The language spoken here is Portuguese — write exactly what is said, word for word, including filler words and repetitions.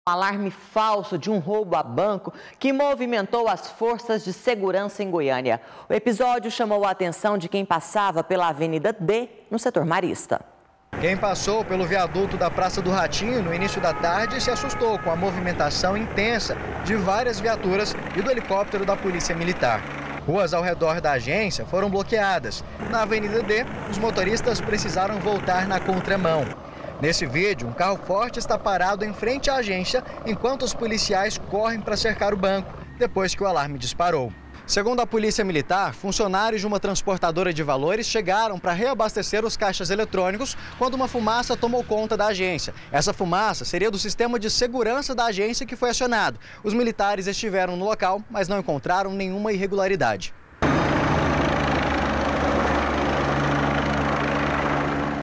Alarme falso de um roubo a banco que movimentou as forças de segurança em Goiânia. O episódio chamou a atenção de quem passava pela Avenida D, no setor Marista. Quem passou pelo viaduto da Praça do Ratinho no início da tarde se assustou com a movimentação intensa de várias viaturas e do helicóptero da Polícia Militar. Ruas ao redor da agência foram bloqueadas. Na Avenida D, os motoristas precisaram voltar na contramão. Nesse vídeo, um carro forte está parado em frente à agência enquanto os policiais correm para cercar o banco, depois que o alarme disparou. Segundo a Polícia Militar, funcionários de uma transportadora de valores chegaram para reabastecer os caixas eletrônicos quando uma fumaça tomou conta da agência. Essa fumaça seria do sistema de segurança da agência que foi acionado. Os militares estiveram no local, mas não encontraram nenhuma irregularidade.